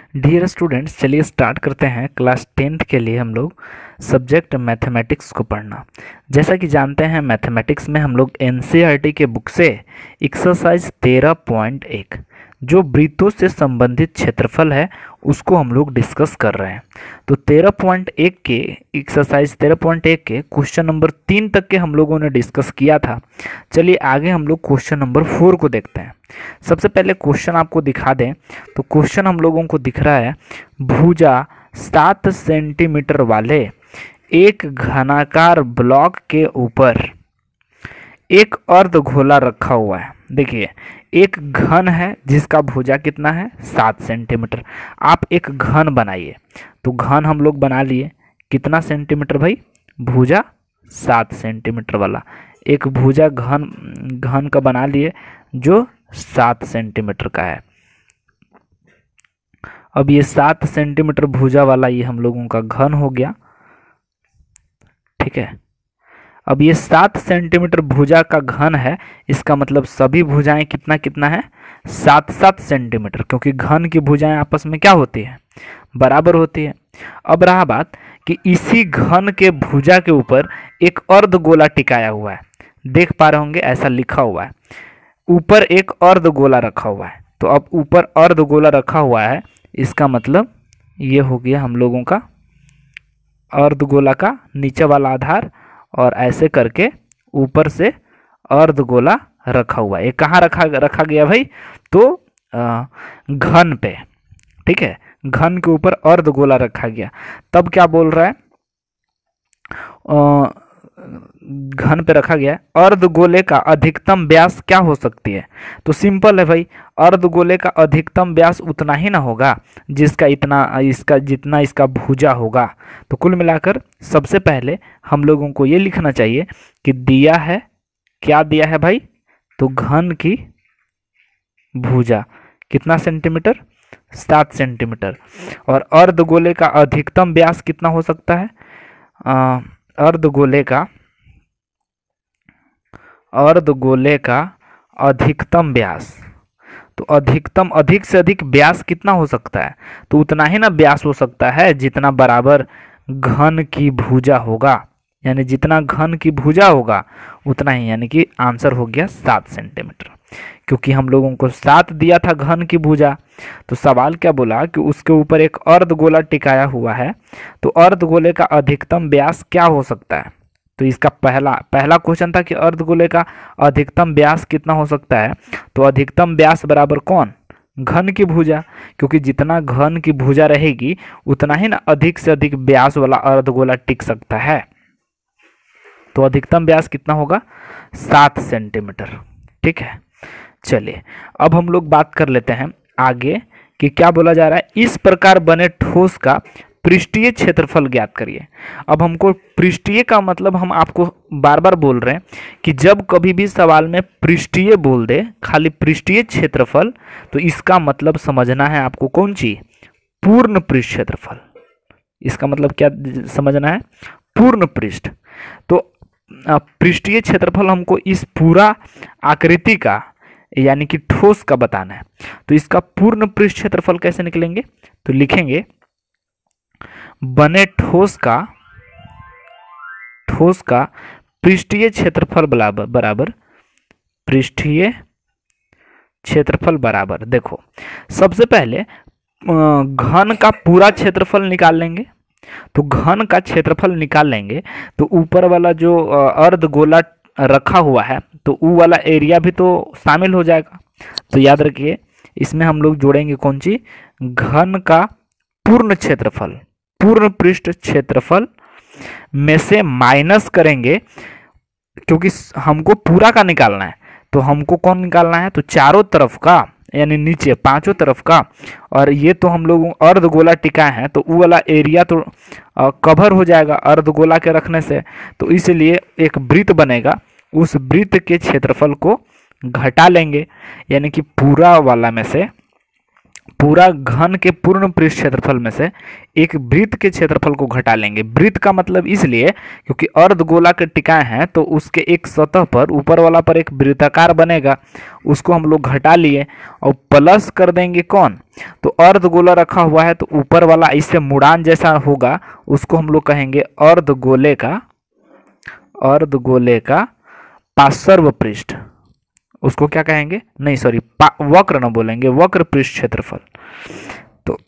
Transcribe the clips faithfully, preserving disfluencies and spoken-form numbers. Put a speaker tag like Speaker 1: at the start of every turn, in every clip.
Speaker 1: Dear students, चलिए start करते हैं। क्लास टेंथ के लिए हम लोग सब्जेक्ट मैथमेटिक्स को पढ़ना। जैसा कि जानते हैं, मैथमेटिक्स में हम लोग एनसीईआरटी के बुक से एक्सरसाइज तेरह पॉइंट एक जो वृत्तों से संबंधित क्षेत्रफल है उसको हम लोग डिस्कस कर रहे हैं। तो तेरह पॉइंट एक के एक्सरसाइज तेरह पॉइंट एक के क्वेश्चन नंबर तीन तक के हम लोगों ने डिस्कस किया था। चलिए आगे हम लोग क्वेश्चन नंबर फोर को देखते हैं। सबसे पहले क्वेश्चन आपको दिखा दें तो क्वेश्चन हम लोगों को दिख रहा है, भुजा सात सेंटीमीटर वाले एक घनाकार ब्लॉक के ऊपर एक अर्धगोला रखा हुआ है। देखिए, एक घन है जिसका भुजा कितना है, सात सेंटीमीटर। आप एक घन बनाइए, तो घन हम लोग बना लिए कितना सेंटीमीटर भाई, भुजा सात सेंटीमीटर वाला एक भुजा घन घन का बना लिए जो सात सेंटीमीटर का है। अब ये सात सेंटीमीटर भुजा वाला ये हम लोगों का घन हो गया, ठीक है। अब ये सात सेंटीमीटर भुजा का घन है, इसका मतलब सभी भुजाएं कितना कितना है, सात सात सेंटीमीटर, क्योंकि घन की भुजाएं आपस में क्या होती है, बराबर होती है। अब रहा बात कि इसी घन के भुजा के ऊपर एक अर्धगोला टिकाया हुआ है, देख पा रहे होंगे ऐसा लिखा हुआ है, ऊपर एक अर्धगोला रखा हुआ है। तो अब ऊपर अर्धगोला रखा हुआ है, इसका मतलब ये हो गया हम लोगों का अर्धगोला का नीचे वाला आधार, और ऐसे करके ऊपर से अर्धगोला रखा हुआ है। ये कहाँ रखा रखा गया भाई, तो आ, घन पे, ठीक है, घन के ऊपर अर्धगोला रखा गया। तब क्या बोल रहा है, आ, घन पे रखा गया। अर्धगोले का अधिकतम व्यास क्या हो सकती है, तो सिंपल है भाई, अर्धगोले का अधिकतम व्यास उतना ही ना होगा जिसका इतना इसका जितना इसका भुजा होगा। तो कुल मिलाकर सबसे पहले हम लोगों को ये लिखना चाहिए कि दिया है, क्या दिया है भाई, तो घन की भुजा कितना सेंटीमीटर, सात सेंटीमीटर, और अर्धगोले का अधिकतम व्यास कितना हो सकता है, अर्धगोले का अर्धगोले का अधिकतम व्यास, तो अधिकतम अधिक से अधिक व्यास कितना हो सकता है, तो उतना ही ना व्यास हो सकता है जितना बराबर घन की भुजा होगा, यानी जितना घन की भुजा होगा उतना ही, यानी कि आंसर हो गया सात सेंटीमीटर। क्योंकि हम लोगों को सात दिया था घन की भुजा, तो सवाल क्या बोला कि उसके ऊपर एक अर्धगोला टिकाया हुआ है, तो अर्धगोले का अधिकतम व्यास क्या हो सकता है। तो इसका पहला पहला क्वेश्चन था कि अर्धगोले का अधिकतम व्यास कितना हो सकता है, तो अधिकतम व्यास बराबर कौन, घन की भुजा, क्योंकि जितना घन की भुजा रहेगी उतना ही ना अधिक से अधिक व्यास वाला अर्धगोला टिक सकता है। तो अधिकतम व्यास कितना होगा, सात सेंटीमीटर, ठीक है। चलिए अब हम लोग बात कर लेते हैं आगे कि क्या बोला जा रहा है, इस प्रकार बने ठोस का पृष्ठीय क्षेत्रफल ज्ञात करिए। अब हमको पृष्ठीय का मतलब हम आपको बार बार बोल रहे हैं कि जब कभी भी सवाल में पृष्ठीय बोल दे, खाली पृष्ठीय क्षेत्रफल, तो इसका मतलब समझना है आपको कौन सी, पूर्ण पृष्ठ क्षेत्रफल। इसका मतलब क्या समझना है, पूर्ण पृष्ठ। तो पृष्ठीय क्षेत्रफल हमको इस पूरा आकृति का यानी कि ठोस का बताना है। तो इसका पूर्ण पृष्ठ क्षेत्रफल कैसे निकलेंगे, तो लिखेंगे बने ठोस का ठोस का पृष्ठीय क्षेत्रफल बराबर बराबर पृष्ठीय क्षेत्रफल बराबर, देखो सबसे पहले घन का पूरा क्षेत्रफल निकाल लेंगे। तो घन का क्षेत्रफल निकाल लेंगे तो ऊपर वाला जो अर्धगोला रखा हुआ है तो वो वाला एरिया भी तो शामिल हो जाएगा। तो याद रखिए इसमें हम लोग जोड़ेंगे कौन सी, घन का पूर्ण क्षेत्रफल, पूर्ण पृष्ठ क्षेत्रफल में से माइनस करेंगे, क्योंकि हमको पूरा का निकालना है। तो हमको कौन निकालना है, तो चारों तरफ का, यानी नीचे पांचों तरफ का, और ये तो हम लोग अर्धगोला टिका है तो वो वाला एरिया तो कवर हो जाएगा अर्धगोला के रखने से। तो इसलिए एक वृत्त बनेगा, उस वृत्त के क्षेत्रफल को घटा लेंगे, यानी कि पूरा वाला में से पूरा घन के पूर्ण पृष्ठ क्षेत्रफल में से एक वृत्त के क्षेत्रफल को घटा लेंगे। वृत्त का मतलब इसलिए क्योंकि अर्धगोला के टिकाएं हैं तो उसके एक सतह पर ऊपर वाला पर एक वृत्ताकार बनेगा, उसको हम लोग घटा लिए और प्लस कर देंगे कौन, तो अर्धगोला रखा हुआ है तो ऊपर वाला इससे मुड़ान जैसा होगा, उसको हम लोग कहेंगे अर्धगोले का अर्धगोले का पार्श्व पृष्ठ, उसको क्या कहेंगे, नहीं सॉरी वक्र न बोलेंगे, वक्र पृष्ठ क्षेत्रफल। तो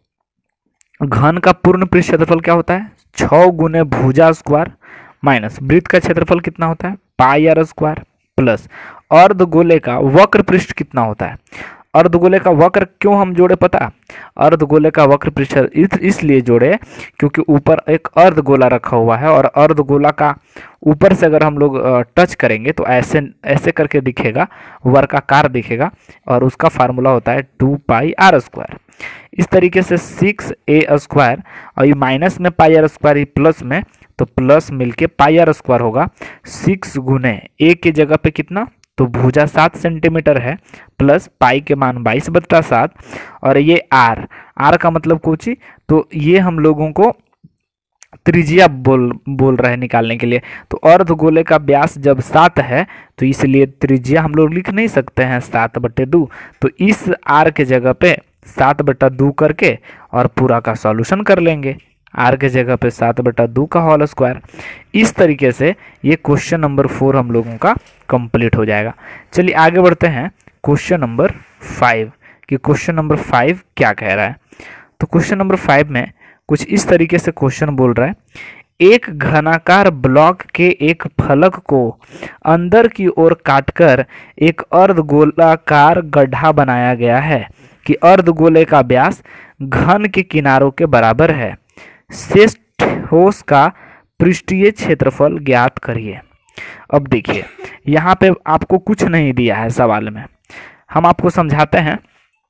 Speaker 1: घन का पूर्ण पृष्ठ क्षेत्रफल क्या होता है, छः गुने भुजा स्क्वायर माइनस वृत्त का क्षेत्रफल कितना होता है, पाई आर स्क्वायर प्लस अर्धगोले का वक्र पृष्ठ कितना होता है। अर्धगोले का वक्र क्यों हम जोड़े पता, अर्धगोले का वक्र पृष्ठ इसलिए जोड़े क्योंकि ऊपर एक अर्धगोला रखा हुआ है और अर्धगोला का ऊपर से अगर हम लोग टच करेंगे तो ऐसे ऐसे करके दिखेगा, वर्गाकार दिखेगा और उसका फार्मूला होता है टू पाई आर स्क्वायर। इस तरीके से सिक्स ए स्क्वायर और ये माइनस में पाई आर स्क्वायर, प्लस में तो प्लस मिलके पाई आर स्क्वायर होगा। सिक्स गुने ए की जगह पे कितना, तो भुजा सात सेंटीमीटर है प्लस पाई के मान बाईस बटा सात और ये आर, आर का मतलब कोची, तो ये हम लोगों को त्रिज्या बोल बोल रहे हैं निकालने के लिए। तो अर्धगोले का व्यास जब सात है तो इसलिए त्रिज्या हम लोग लिख नहीं सकते हैं सात बटे दो, तो इस आर के जगह पे सात बटा दो करके और पूरा का सॉल्यूशन कर लेंगे, आर के जगह पे सात बटा दो का होल स्क्वायर। इस तरीके से ये क्वेश्चन नंबर फोर हम लोगों का कंप्लीट हो जाएगा। चलिए आगे बढ़ते हैं क्वेश्चन नंबर फाइव कि क्वेश्चन नंबर फाइव क्या कह रहा है। तो क्वेश्चन नंबर फाइव में कुछ इस तरीके से क्वेश्चन बोल रहा है, एक घनाकार ब्लॉक के एक फलक को अंदर की ओर काटकर एक अर्धगोलाकार गड्ढा बनाया गया है कि अर्धगोले का व्यास घन के किनारों के बराबर है, शेष ठोस का पृष्ठीय क्षेत्रफल ज्ञात करिए। अब देखिए यहाँ पे आपको कुछ नहीं दिया है सवाल में, हम आपको समझाते हैं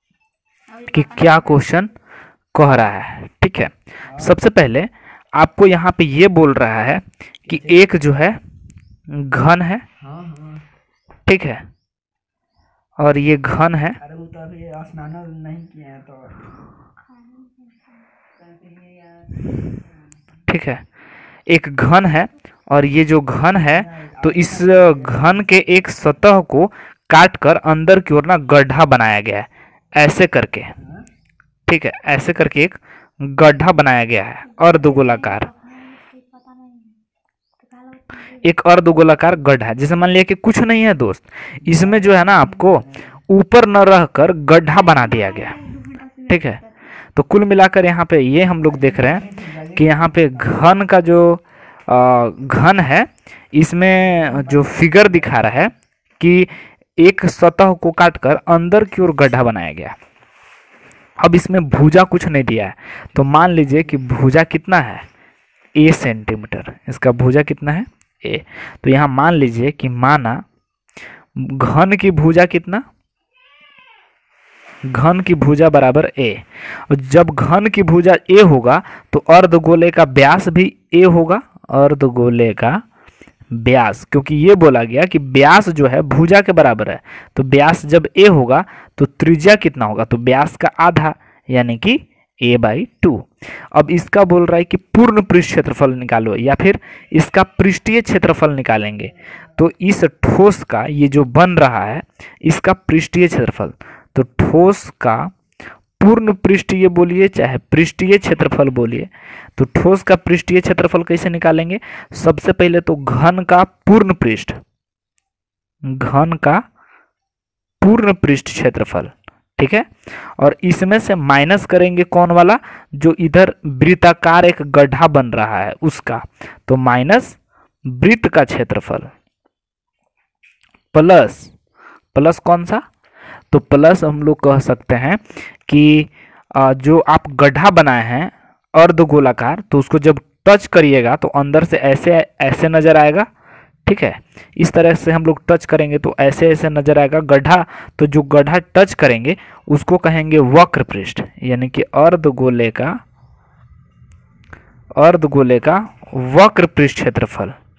Speaker 1: कि क्या क्वेश्चन कह रहा है। ठीक है, सबसे पहले आपको यहाँ पे ये बोल रहा है कि एक जो है घन है, ठीक है, और ये घन है, ठीक है, एक घन है और ये जो घन है तो इस घन के एक सतह को काटकर अंदर की ओर ना गड्ढा बनाया गया है ऐसे करके, ठीक है, ऐसे करके एक गड्ढा बनाया गया है अर्धगोलाकार, एक अर्धगोलाकार गड्ढा है। जैसे मान लिया कि कुछ नहीं है दोस्त, इसमें जो है ना आपको ऊपर न रहकर गड्ढा बना दिया गया, ठीक है। तो कुल मिलाकर यहाँ पे ये हम लोग देख रहे हैं कि यहाँ पे घन का जो घन है इसमें जो फिगर दिखा रहा है कि एक सतह को काटकर अंदर की ओर गड्ढा बनाया गया। अब इसमें भुजा कुछ नहीं दिया है, तो मान लीजिए कि भुजा कितना है, ए सेंटीमीटर, इसका भुजा कितना है ए। तो यहाँ मान लीजिए कि माना घन की भुजा कितना, घन की भुजा बराबर ए, और जब घन की भुजा ए होगा तो अर्धगोले का व्यास भी ए होगा, अर्धगोले का व्यास, क्योंकि ये बोला गया कि व्यास जो है भुजा के बराबर है, तो व्यास जब ए होगा तो त्रिज्या कितना होगा, तो व्यास का आधा यानी कि ए बाई टू। अब इसका बोल रहा है कि पूर्ण पृष्ठ क्षेत्रफल निकालो या फिर इसका पृष्ठीय क्षेत्रफल निकालेंगे। तो इस ठोस का ये जो बन रहा है इसका पृष्ठीय क्षेत्रफल, तो ठोस का पूर्ण पृष्ठीय बोलिए चाहे पृष्ठीय क्षेत्रफल बोलिए, तो ठोस का पृष्ठीय क्षेत्रफल कैसे निकालेंगे, सबसे पहले तो घन का पूर्ण पृष्ठ, घन का पूर्ण पृष्ठ क्षेत्रफल, ठीक है, और इसमें से माइनस करेंगे कौन वाला, जो इधर वृत्ताकार एक गड्ढा बन रहा है उसका, तो माइनस वृत्त का क्षेत्रफल प्लस प्लस कौन सा, तो प्लस हम लोग कह सकते हैं कि जो आप गड्ढा बनाए हैं अर्धगोलाकार, तो उसको जब टच करिएगा तो अंदर से ऐसे ऐसे नजर आएगा, ठीक है, इस तरह से हम लोग टच करेंगे तो ऐसे ऐसे नजर आएगा गड्ढा, तो जो गड्ढा टच करेंगे उसको कहेंगे वक्र पृष्ठ, यानी कि अर्धगोले का अर्धगोले का वक्र पृष्ठ क्षेत्रफल,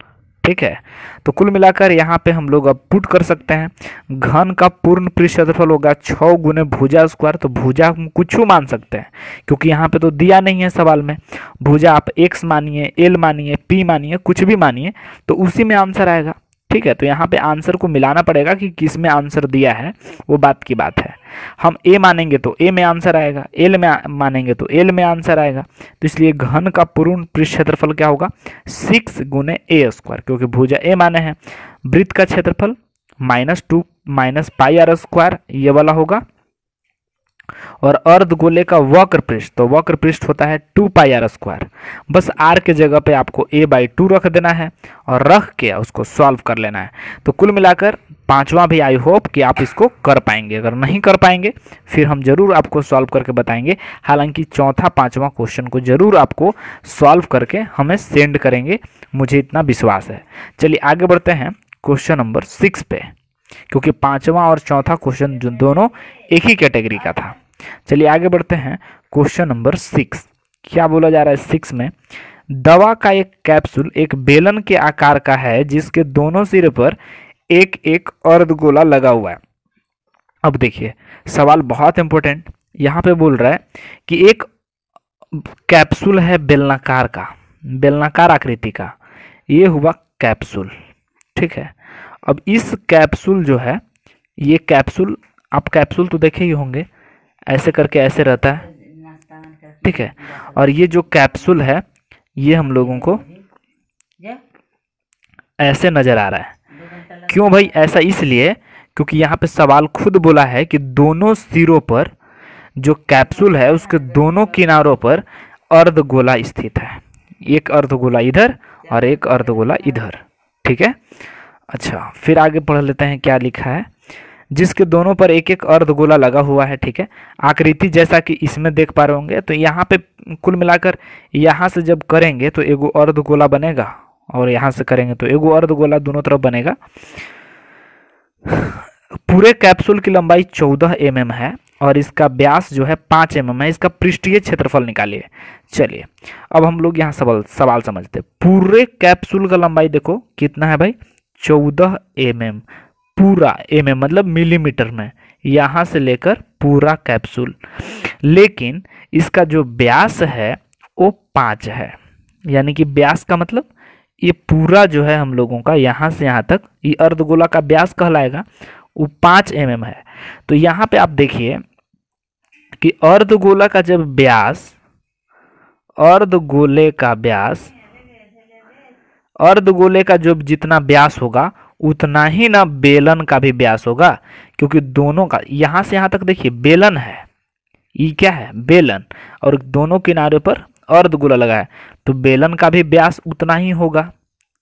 Speaker 1: ठीक है। तो कुल मिलाकर यहाँ पे हम लोग अब पुट कर सकते हैं, घन का पूर्ण पृष्ठ क्षेत्रफल होगा छः गुने भुजा स्क्वायर। तो भुजा हम कुछ मान सकते हैं क्योंकि यहाँ पे तो दिया नहीं है सवाल में। भुजा आप एक्स मानिए, एल मानिए, पी मानिए, कुछ भी मानिए, तो उसी में आंसर आएगा। ठीक है, तो यहाँ पे आंसर को मिलाना पड़ेगा कि किस में आंसर दिया है, वो बात की बात है। हम ए मानेंगे तो ए में आंसर आएगा, एल में मानेंगे तो एल में आंसर आएगा। तो इसलिए घन का पूर्ण पृष्ठ क्षेत्रफल क्या होगा, सिक्स गुने ए स्क्वायर, क्योंकि भुजा ए माने हैं। वृत्त का क्षेत्रफल minus two minus pi r square, ये वाला होगा। और अर्धगोले का वक्र पृष्ठ, तो वक्र पृष्ठ होता है टू पाई आर स्क्वायर। बस आर के जगह पे आपको ए बाई टू रख देना है और रख के उसको सॉल्व कर लेना है। तो कुल मिलाकर पांचवा भी आई होप कि आप इसको कर पाएंगे। अगर नहीं कर पाएंगे फिर हम जरूर आपको सॉल्व करके बताएंगे। हालांकि चौथा पांचवा क्वेश्चन को जरूर आपको सॉल्व करके हमें सेंड करेंगे, मुझे इतना विश्वास है। चलिए आगे बढ़ते हैं क्वेश्चन नंबर सिक्स पे, क्योंकि पांचवा और चौथा क्वेश्चन जो दोनों एक ही कैटेगरी का था। चलिए आगे बढ़ते हैं क्वेश्चन नंबर सिक्स। क्या बोला जा रहा है सिक्स में, दवा का एक कैप्सूल एक बेलन के आकार का है जिसके दोनों सिरे पर एक एक अर्धगोला लगा हुआ है। अब देखिए सवाल बहुत इंपॉर्टेंट, यहाँ पे बोल रहा है कि एक कैप्सूल है बेलनाकार का, बेलनाकार आकृति का, ये हुआ कैप्सूल। ठीक है, अब इस कैप्सूल जो है, ये कैप्सूल, आप कैप्सूल तो देखे ही होंगे, ऐसे करके ऐसे रहता है। ठीक है, और ये जो कैप्सूल है ये हम लोगों को ऐसे नजर आ रहा है। क्यों भाई ऐसा? इसलिए क्योंकि यहाँ पे सवाल खुद बोला है कि दोनों सिरों पर जो कैप्सूल है उसके दोनों किनारों पर अर्धगोला स्थित है। एक अर्धगोला इधर और एक अर्धगोला इधर। ठीक है, अच्छा फिर आगे पढ़ लेते हैं क्या लिखा है। जिसके दोनों पर एक एक अर्धगोला लगा हुआ है। ठीक है, आकृति जैसा कि इसमें देख पा रहे होंगे। तो यहाँ पे कुल मिलाकर यहाँ से जब करेंगे तो एगो अर्धगोला बनेगा और यहाँ से करेंगे तो एगो अर्धगोला दोनों तरफ बनेगा। पूरे कैप्सूल की लंबाई चौदह एम एम है और इसका व्यास जो है पाँच एम एम है। इसका पृष्ठीय क्षेत्रफल निकालिए। चलिए अब हम लोग यहाँ सवाल सवाल समझते हैं। पूरे कैप्सूल का लंबाई देखो कितना है भाई, चौदह एम एम। पूरा एम एम मतलब मिलीमीटर में, यहाँ से लेकर पूरा कैप्सूल। लेकिन इसका जो व्यास है वो पाँच है, यानी कि व्यास का मतलब ये पूरा जो है हम लोगों का यहाँ से यहाँ तक ये अर्धगोला का व्यास कहलाएगा, वो पाँच एम एम है। तो यहाँ पे आप देखिए कि अर्धगोला का जब व्यास, अर्धगोले का व्यास, अर्धगोले का जो जितना व्यास होगा उतना ही ना बेलन का भी व्यास होगा, क्योंकि दोनों का यहाँ से यहाँ तक देखिए बेलन है, ये क्या है बेलन, और दोनों किनारे पर अर्धगोला लगा है, तो बेलन का भी व्यास उतना ही होगा।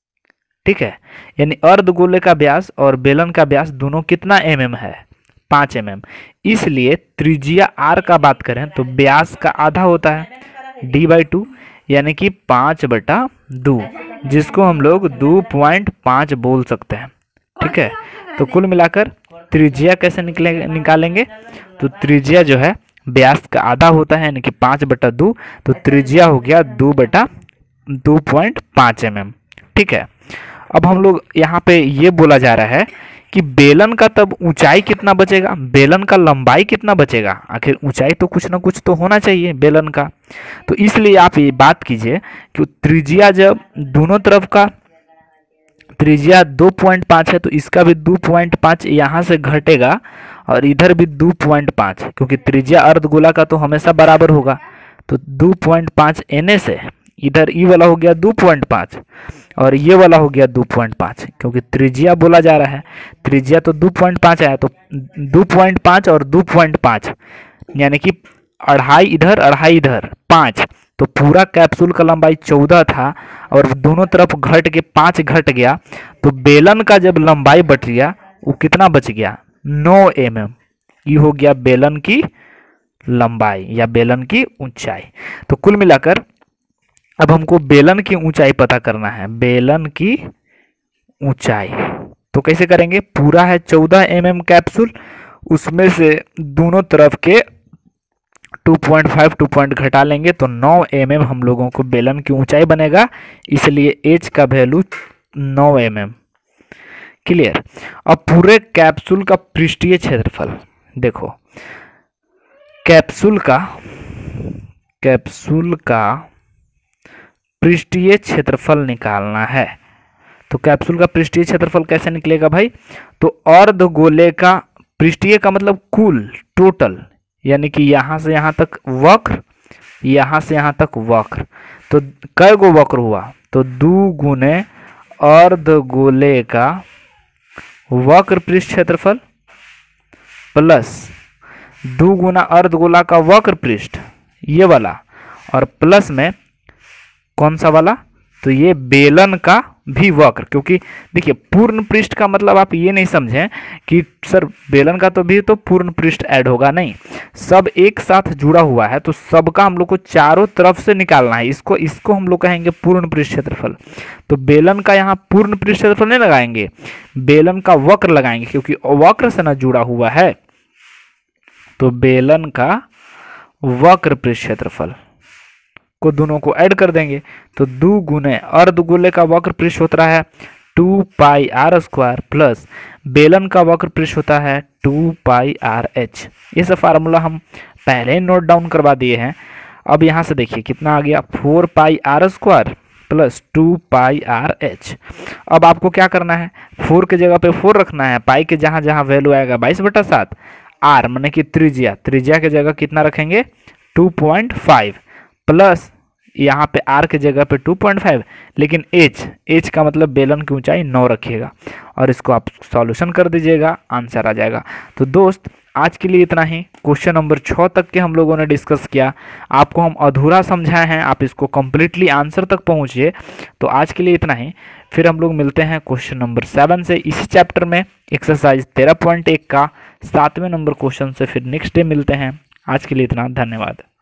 Speaker 1: ठीक है, यानी अर्धगोले का व्यास और बेलन का व्यास दोनों कितना एम एम है, पाँच एम एम। इसलिए त्रिज्या आर का बात करें तो व्यास का आधा होता है डी बाई टू, यानी कि पाँच बटा दो, जिसको हम लोग दो पॉइंट पाँच बोल सकते हैं। ठीक है, तो कुल मिलाकर त्रिज्या कैसे निकले निकालेंगे, तो त्रिज्या जो है व्यास का आधा होता है, यानी कि पाँच बटा दो, तो त्रिज्या हो गया दो बटा दो पॉइंट पाँच एम एम। ठीक है, अब हम लोग यहाँ पे ये बोला जा रहा है कि बेलन का तब ऊंचाई कितना बचेगा, बेलन का लंबाई कितना बचेगा। आखिर ऊंचाई तो कुछ ना कुछ तो होना चाहिए बेलन का। तो इसलिए आप ये बात कीजिए कि त्रिज्या जब दोनों तरफ का त्रिज्या दो पॉइंट पाँच है तो इसका भी दो पॉइंट पाँच यहाँ से घटेगा और इधर भी दो पॉइंट पाँच, क्योंकि त्रिज्या अर्धगोला का तो हमेशा बराबर होगा। तो दो पॉइंट पाँच एने से इधर ई वाला हो गया दो पॉइंट पाँच और ये वाला हो गया दो पॉइंट पाँच, क्योंकि त्रिज्या बोला जा रहा है, त्रिज्या तो दो पॉइंट पाँच आया, तो दो पॉइंट पाँच और दो पॉइंट पाँच यानी कि अढ़ाई इधर अढ़ाई इधर पाँच। तो पूरा कैप्सूल का लंबाई चौदह था और दोनों तरफ घट के पाँच घट गया, तो बेलन का जब लंबाई बच गया वो कितना बच गया, नौ एम एम। ये हो गया बेलन की लंबाई या बेलन की ऊंचाई। तो कुल मिलाकर अब हमको बेलन की ऊंचाई पता करना है, बेलन की ऊंचाई। तो कैसे करेंगे, पूरा है चौदह एम एम कैप्सूल, उसमें से दोनों तरफ के दो पॉइंट पाँच टू पॉइंट घटा लेंगे तो नौ एम एम हम लोगों को बेलन की ऊंचाई बनेगा। इसलिए एच का वैल्यू नौ एम एम। क्लियर। अब पूरे कैप्सूल का पृष्ठीय क्षेत्रफल देखो, कैप्सूल का कैप्सूल का पृष्ठीय क्षेत्रफल निकालना है। तो कैप्सूल का पृष्ठीय क्षेत्रफल कैसे निकलेगा भाई? तो अर्धगोले का पृष्ठीय का मतलब कुल टोटल, यानी कि यहां से यहां तक वक्र, यहां से यहां तक वक्र, तो कै गो वक्र हुआ? तो दो गुने अर्धगोले का वक्र पृष्ठ क्षेत्रफल प्लस दो गुना अर्धगोला का वक्र पृष्ठ, ये वाला, और प्लस में कौन सा वाला? तो ये बेलन का भी वक्र। क्योंकि देखिए पूर्ण पृष्ठ का मतलब आप ये नहीं समझें कि सर बेलन का तो भी तो पूर्ण पृष्ठ ऐड होगा, नहीं, सब एक साथ जुड़ा हुआ है, तो सबका हम लोग को चारों तरफ से निकालना है। इसको इसको हम लोग कहेंगे पूर्ण पृष्ठ क्षेत्रफल। तो बेलन का यहाँ पूर्ण पृष्ठ क्षेत्रफल नहीं लगाएंगे, बेलन का वक्र लगाएंगे, क्योंकि वक्र से ना जुड़ा हुआ है। तो बेलन का वक्र पृष्ठ क्षेत्रफल को दोनों को ऐड कर देंगे, तो दो गुने अर्धगोले का वक्र पृष्ठ होता है two pi r square plus बेलन का वक्र पृष्ठ होता है टू पाई आर एच। ये सब फार्मूला हम पहले ही नोट डाउन करवा दिए हैं। अब यहाँ से देखिए कितना आ गया, four pi r square plus two pi r H. अब आपको क्या करना है, फोर के जगह पे फोर रखना है, पाई के जहाँ जहाँ वैल्यू आएगा बाईस बटा सात, आर माने कि त्रिज्या, त्रिज्या के जगह कितना रखेंगे टू पॉइंट फाइव, प्लस यहाँ पे आर के जगह पे टू पॉइंट फाइव, लेकिन एच एच का मतलब बेलन की ऊंचाई नौ रखिएगा, और इसको आप सॉल्यूशन कर दीजिएगा, आंसर आ जाएगा। तो दोस्त आज के लिए इतना ही। क्वेश्चन नंबर छः तक के हम लोगों ने डिस्कस किया, आपको हम अधूरा समझाए हैं, आप इसको कम्प्लीटली आंसर तक पहुँचिए। तो आज के लिए इतना ही, फिर हम लोग मिलते हैं क्वेश्चन नंबर सेवन से इसी चैप्टर में, एक्सरसाइज तेरह पॉइंट एक का सातवें नंबर क्वेश्चन से फिर नेक्स्ट डे मिलते हैं। आज के लिए इतना, धन्यवाद।